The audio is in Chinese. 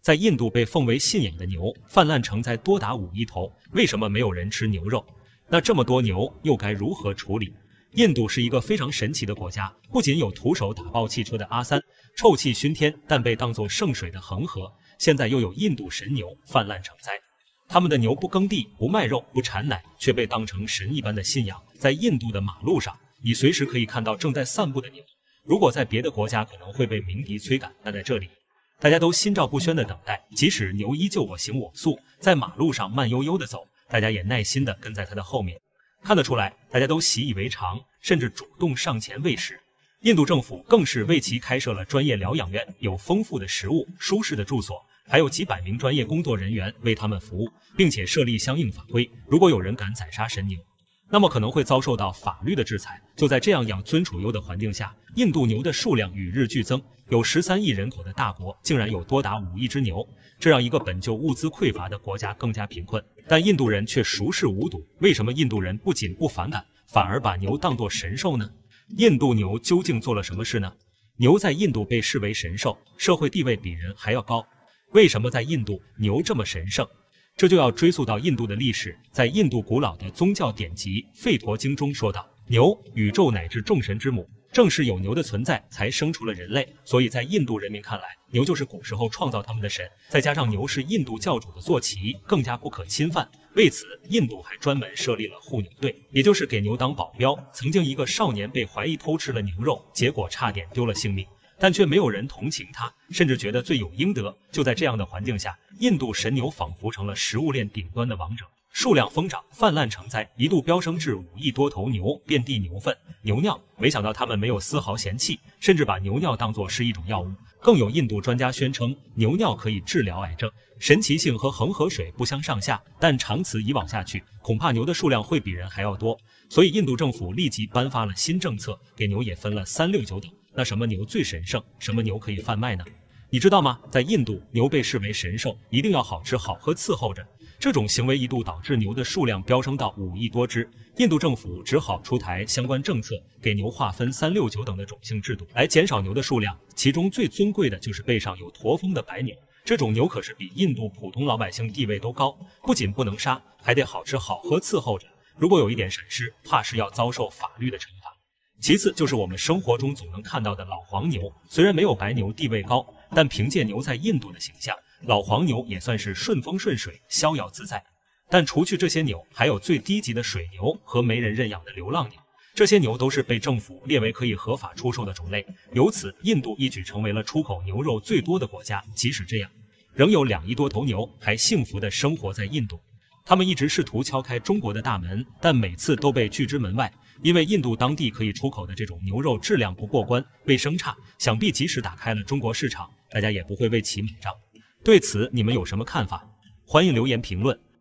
在印度被奉为信仰的牛泛滥成灾，多达5亿头。为什么没有人吃牛肉？那这么多牛又该如何处理？印度是一个非常神奇的国家，不仅有徒手打爆汽车的阿三，臭气熏天但被当作圣水的恒河，现在又有印度神牛泛滥成灾。他们的牛不耕地、不卖肉、不产奶，却被当成神一般的信仰。在印度的马路上，你随时可以看到正在散步的牛。如果在别的国家可能会被鸣笛催赶，但在这里大家都心照不宣地等待，即使牛依旧我行我素，在马路上慢悠悠地走，大家也耐心地跟在他的后面。看得出来，大家都习以为常，甚至主动上前喂食。印度政府更是为其开设了专业疗养院，有丰富的食物、舒适的住所，还有几百名专业工作人员为他们服务，并且设立相应法规。如果有人敢宰杀神牛，那么可能会遭受到法律的制裁。就在这样养尊处优的环境下，印度牛的数量与日俱增，有13亿人口的大国，竟然有多达5亿只牛，这让一个本就物资匮乏的国家更加贫困。但印度人却熟视无睹，为什么印度人不仅不反感，反而把牛当作神兽呢？印度牛究竟做了什么事呢？牛在印度被视为神兽，社会地位比人还要高。为什么在印度牛这么神圣？这就要追溯到印度的历史。在印度古老的宗教典籍《吠陀经》中说道，牛，宇宙乃至众神之母，正是有牛的存在才生出了人类，所以在印度人民看来，牛就是古时候创造他们的神。再加上牛是印度教主的坐骑，更加不可侵犯。为此，印度还专门设立了护牛队，也就是给牛当保镖。曾经一个少年被怀疑偷吃了牛肉，结果差点丢了性命，但却没有人同情他，甚至觉得罪有应得。就在这样的环境下，印度神牛仿佛成了食物链顶端的王者，数量疯涨，泛滥成灾，一度飙升至5亿多头牛，遍地牛粪、牛尿。没想到他们没有丝毫嫌弃，甚至把牛尿当作是一种药物。更有印度专家宣称，牛尿可以治疗癌症，神奇性和恒河水不相上下。但长此以往下去，恐怕牛的数量会比人还要多。所以印度政府立即颁发了新政策，给牛也分了3、6、9等。那什么牛最神圣？什么牛可以贩卖呢？你知道吗？在印度，牛被视为神兽，一定要好吃好喝伺候着。这种行为一度导致牛的数量飙升到5亿多只。印度政府只好出台相关政策，给牛划分3、6、9等的种姓制度，来减少牛的数量。其中最尊贵的就是背上有驼峰的白牛，这种牛可是比印度普通老百姓地位都高，不仅不能杀，还得好吃好喝伺候着。如果有一点闪失，怕是要遭受法律的惩罚。其次就是我们生活中总能看到的老黄牛，虽然没有白牛地位高，但凭借牛在印度的形象，老黄牛也算是顺风顺水、逍遥自在。但除去这些牛，还有最低级的水牛和没人认养的流浪牛，这些牛都是被政府列为可以合法出售的种类，由此印度一举成为了出口牛肉最多的国家。即使这样，仍有2亿多头牛还幸福地生活在印度。他们一直试图敲开中国的大门，但每次都被拒之门外，因为印度当地可以出口的这种牛肉质量不过关，卫生差，想必即使打开了中国市场，大家也不会为其买账。对此你们有什么看法？欢迎留言评论。